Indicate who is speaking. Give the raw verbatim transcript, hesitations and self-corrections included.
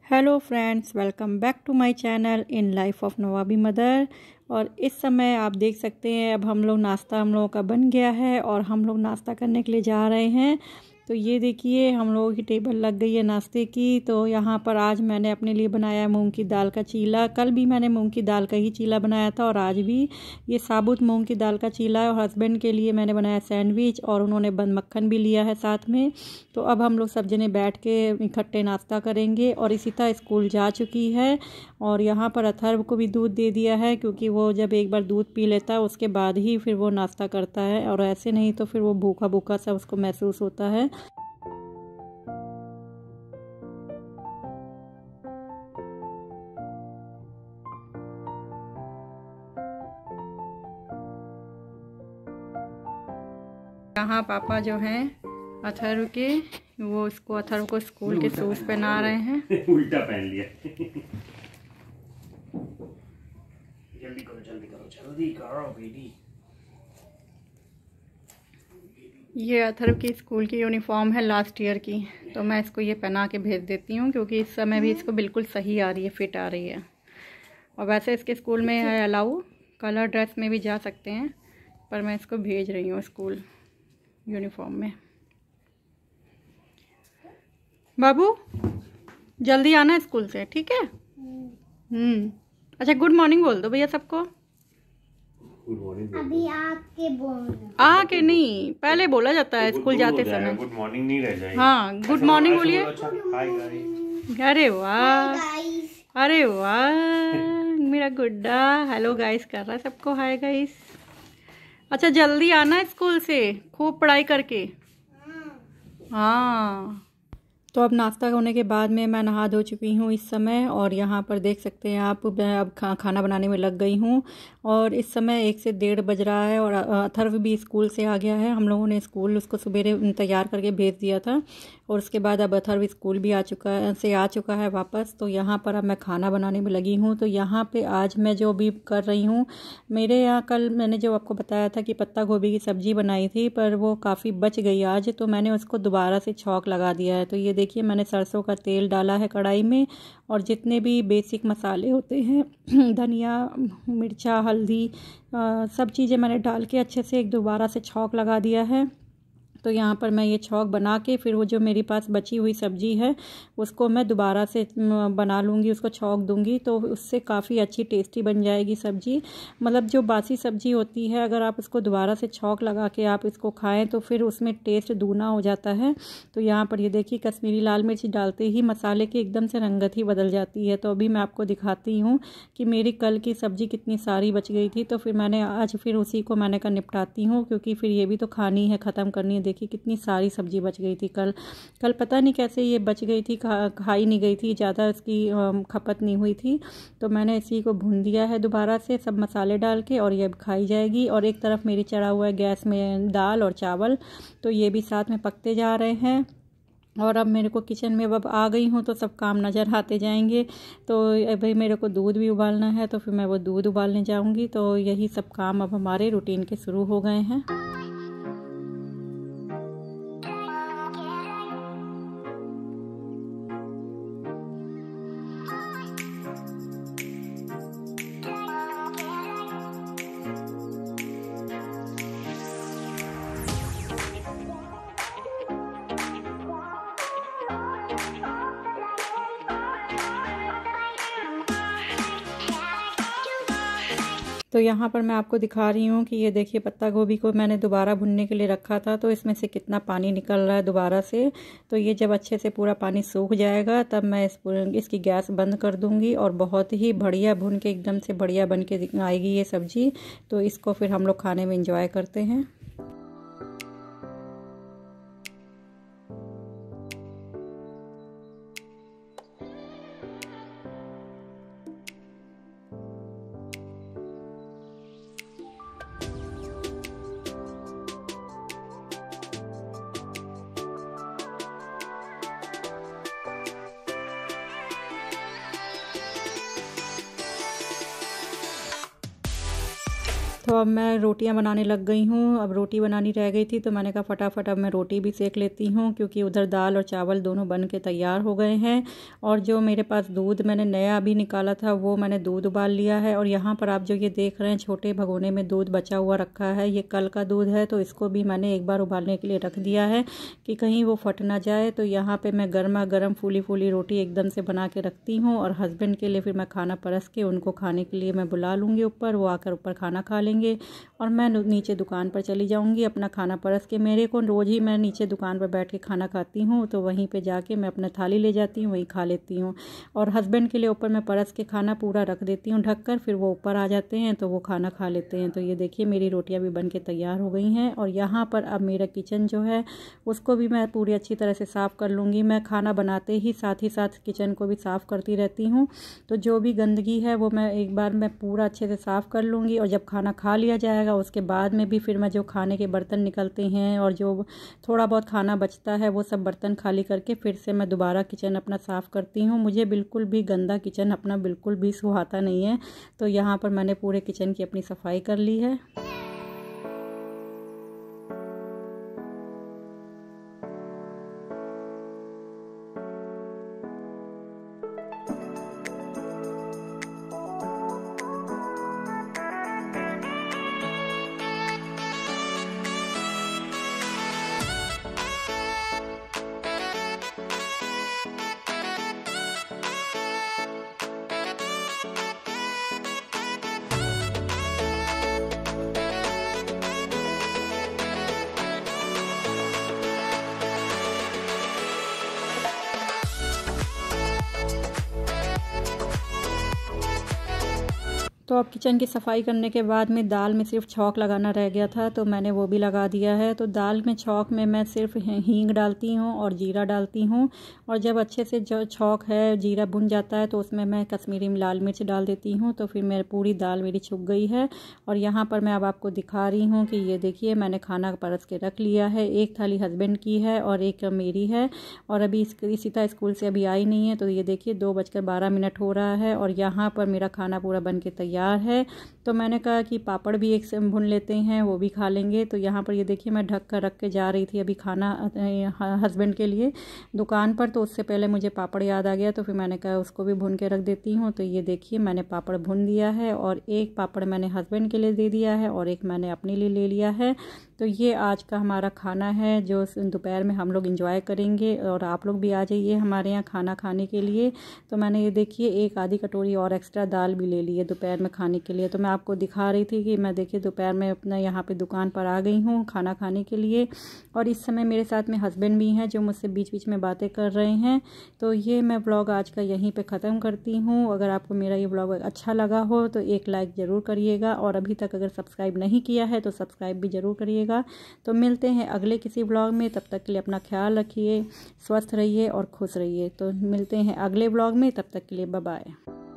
Speaker 1: Hello friends, welcome back to my channel in life of Nawabi mother. और इस समय आप देख सकते हैं अब हम लोग नाश्ता हम लोगों का बन गया है और हम लोग नाश्ता करने के लिए जा रहे हैं। तो ये देखिए हम लोगों की टेबल लग गई है नाश्ते की। तो यहाँ पर आज मैंने अपने लिए बनाया मूंग की दाल का चीला। कल भी मैंने मूंग की दाल का ही चीला बनाया था और आज भी ये साबुत मूंग की दाल का चीला है। और हस्बैंड के लिए मैंने बनाया सैंडविच और उन्होंने बंद मक्खन भी लिया है साथ में। तो अब हम लोग सब जने बैठ के इकट्ठे नाश्ता करेंगे। और इसी तरह स्कूल जा चुकी है और यहाँ पर अथर्व को भी दूध दे दिया है, क्योंकि वो जब एक बार दूध पी लेता है उसके बाद ही फिर वो नाश्ता करता है, और ऐसे नहीं तो फिर वो भूखा भूखा सा उसको महसूस होता है। यहाँ पापा जो हैं अथर्व के, वो इसको अथर्व को स्कूल के शूज पहना रहे हैं।
Speaker 2: उल्टा पहन लिया। जल्दी करो जल्दी करो जल्दी करो बेटी।
Speaker 1: ये अथर्व की स्कूल की यूनिफॉर्म है लास्ट ईयर की, तो मैं इसको ये पहना के भेज देती हूँ, क्योंकि इस समय भी इसको बिल्कुल सही आ रही है, फिट आ रही है। और वैसे इसके स्कूल में है अलाउ, कलर ड्रेस में भी जा सकते हैं, पर मैं इसको भेज रही हूँ स्कूल यूनिफॉर्म में। बाबू जल्दी आना स्कूल से, ठीक है? हम्म अच्छा, गुड मॉर्निंग बोल दो भैया सबको।
Speaker 2: Good morning.
Speaker 3: अभी आपके बोल
Speaker 1: आ के नहीं, पहले बोला जाता है स्कूल जाते समय।
Speaker 2: गुड मॉर्निंग नहीं रह जाएगी।
Speaker 1: हाँ, गुड मॉर्निंग बोलिए।
Speaker 2: Hi guys.
Speaker 1: अरे वाह,
Speaker 3: गाइस।
Speaker 1: अरे वाह मेरा गुड्डा हेलो गाइस कर रहा है सबको हाय गाइस। अच्छा जल्दी आना स्कूल से, खूब पढ़ाई करके। हाँ, तो अब नाश्ता होने के बाद में मैं नहा धो चुकी हूँ इस समय। और यहाँ पर देख सकते हैं आप, मैं अब खा, खाना बनाने में लग गई हूँ। और इस समय एक से डेढ़ बज रहा है और अथर्व भी स्कूल से आ गया है। हम लोगों ने स्कूल उसको सवेरे तैयार करके भेज दिया था और उसके बाद अब अथर्व स्कूल भी आ चुका है से आ चुका है वापस। तो यहाँ पर अब मैं खाना बनाने में लगी हूँ। तो यहाँ पे आज मैं जो भी कर रही हूँ, मेरे यहाँ कल मैंने जो आपको बताया था कि पत्ता गोभी की सब्ज़ी बनाई थी, पर वो काफ़ी बच गई आज, तो मैंने उसको दोबारा से छौंक लगा दिया है। तो ये देखिए मैंने सरसों का तेल डाला है कढ़ाई में, और जितने भी बेसिक मसाले होते हैं धनिया, मिर्चा, हल्दी, आ, सब चीज़ें मैंने डाल के अच्छे से एक दोबारा से छौंक लगा दिया है। तो यहाँ पर मैं ये छौंक बना के फिर वो जो मेरे पास बची हुई सब्ज़ी है उसको मैं दोबारा से बना लूँगी, उसको छौंक दूँगी, तो उससे काफ़ी अच्छी टेस्टी बन जाएगी सब्ज़ी। मतलब जो बासी सब्ज़ी होती है, अगर आप उसको दोबारा से छौंक लगा के आप इसको खाएं तो फिर उसमें टेस्ट दूना हो जाता है। तो यहाँ पर ये देखिए कश्मीरी लाल मिर्च डालते ही मसाले की एकदम से रंगत ही बदल जाती है। तो अभी मैं आपको दिखाती हूँ कि मेरी कल की सब्ज़ी कितनी सारी बच गई थी। तो फिर मैंने आज फिर उसी को मैंने कहा निपटाती हूँ, क्योंकि फिर ये भी तो खानी है, ख़त्म करनी है। देखिए कितनी सारी सब्जी बच गई थी कल कल पता नहीं कैसे ये बच गई थी, खा खाई नहीं गई थी, ज़्यादा इसकी खपत नहीं हुई थी। तो मैंने इसी को भून दिया है दोबारा से सब मसाले डाल के, और ये अब खाई जाएगी। और एक तरफ मेरी चढ़ा हुआ है गैस में दाल और चावल, तो ये भी साथ में पकते जा रहे हैं। और अब मेरे को किचन में अब आ गई हूँ तो सब काम नज़र आते जाएंगे। तो अभी मेरे को दूध भी उबालना है, तो फिर मैं वो दूध उबालने जाऊँगी। तो यही सब काम अब हमारे रूटीन के शुरू हो गए हैं। तो यहाँ पर मैं आपको दिखा रही हूँ कि ये देखिए पत्ता गोभी को मैंने दोबारा भुनने के लिए रखा था, तो इसमें से कितना पानी निकल रहा है दोबारा से। तो ये जब अच्छे से पूरा पानी सूख जाएगा तब मैं इस इसकी गैस बंद कर दूँगी, और बहुत ही बढ़िया भुन के एकदम से बढ़िया बन के आएगी ये सब्ज़ी। तो इसको फिर हम लोग खाने में इंजॉय करते हैं। तो अब मैं रोटियां बनाने लग गई हूँ। अब रोटी बनानी रह गई थी तो मैंने कहा फटाफट अब मैं रोटी भी सेक लेती हूँ, क्योंकि उधर दाल और चावल दोनों बन के तैयार हो गए हैं। और जो मेरे पास दूध मैंने नया अभी निकाला था वो मैंने दूध उबाल लिया है। और यहाँ पर आप जो ये देख रहे हैं छोटे भगोने में दूध बचा हुआ रखा है, ये कल का दूध है, तो इसको भी मैंने एक बार उबालने के लिए रख दिया है कि कहीं वो फट ना जाए। तो यहाँ पर मैं गर्मा गर्म फूली फूली रोटी एकदम से बना के रखती हूँ और हस्बैंड के लिए फिर मैं खाना परस के उनको खाने के लिए मैं बुला लूँगी ऊपर, वो आकर ऊपर खाना खा लेंगे और मैं नीचे दुकान पर चली जाऊंगी अपना खाना परस के। मेरे को रोज़ ही मैं नीचे दुकान पर बैठ के खाना खाती हूँ, तो वहीं पे जाके मैं अपना थाली ले जाती हूँ, वहीं खा लेती हूँ। और हस्बैंड के लिए ऊपर मैं परस के खाना पूरा रख देती हूँ ढककर, फिर वो ऊपर आ जाते हैं तो वो खाना खा लेते हैं। तो ये देखिए मेरी रोटियाँ भी बन के तैयार हो गई हैं। और यहाँ पर अब मेरा किचन जो है उसको भी मैं पूरी अच्छी तरह से साफ़ कर लूँगी। मैं खाना बनाते ही साथ ही साथ किचन को भी साफ़ करती रहती हूँ, तो जो भी गंदगी है वो मैं एक बार मैं पूरा अच्छे से साफ़ कर लूँगी। और जब खाना खा लिया जाएगा उसके बाद में भी फिर मैं जो खाने के बर्तन निकलते हैं और जो थोड़ा बहुत खाना बचता है वो सब बर्तन खाली करके फिर से मैं दोबारा किचन अपना साफ़ करती हूँ। मुझे बिल्कुल भी गंदा किचन अपना बिल्कुल भी सुहाता नहीं है। तो यहाँ पर मैंने पूरे किचन की अपनी सफाई कर ली है। तो अब किचन की सफाई करने के बाद में दाल में सिर्फ छौंक लगाना रह गया था, तो मैंने वो भी लगा दिया है। तो दाल में छौंक में मैं सिर्फ हींग डालती हूँ और जीरा डालती हूँ। और जब अच्छे से जो छौंक है जीरा भुन जाता है तो उसमें मैं कश्मीरी लाल मिर्च डाल देती हूँ। तो फिर मेरी पूरी दाल मेरी छुक गई है। और यहाँ पर मैं अब आपको दिखा रही हूँ कि ये देखिए मैंने खाना परस के रख लिया है। एक थाली हस्बैंड की है और एक मेरी है। और अभी इसी स्कूल से अभी आई नहीं है। तो ये देखिए दो बजकर बारह मिनट हो रहा है और यहाँ पर मेरा खाना पूरा बन के तैयार है। तो मैंने कहा कि पापड़ भी एक से भून लेते हैं, वो भी खा लेंगे। तो यहाँ पर ये देखिए मैं ढक कर रख के जा रही थी अभी खाना हस्बैंड के लिए दुकान पर, तो उससे पहले मुझे पापड़ याद आ गया, तो फिर मैंने कहा उसको भी भून के रख देती हूँ। तो ये देखिए मैंने पापड़ भून दिया है और एक पापड़ मैंने हस्बैंड के लिए दे दिया है और एक मैंने अपने लिए ले लिया है। तो ये आज का हमारा खाना है जो दोपहर में हम लोग एंजॉय करेंगे। और आप लोग भी आ जाइए हमारे यहाँ खाना खाने के लिए। तो मैंने ये देखिए एक आधी कटोरी और एक्स्ट्रा दाल भी ले ली है दोपहर में खाने के लिए। तो मैं आपको दिखा रही थी कि मैं देखिए दोपहर में अपना यहाँ पे दुकान पर आ गई हूँ खाना खाने के लिए। और इस समय मेरे साथ में हस्बैंड भी हैं जो मुझसे बीच बीच में बातें कर रहे हैं। तो ये मैं व्लॉग आज का यहीं पे ख़त्म करती हूँ। अगर आपको मेरा ये व्लॉग अच्छा लगा हो तो एक लाइक ज़रूर करिएगा और अभी तक अगर सब्सक्राइब नहीं किया है तो सब्सक्राइब भी ज़रूर करिएगा। तो मिलते हैं अगले किसी व्लॉग में, तब तक के लिए अपना ख्याल रखिए, स्वस्थ रहिए और खुश रहिए। तो मिलते हैं अगले व्लॉग में, तब तक के लिए बाय बाय।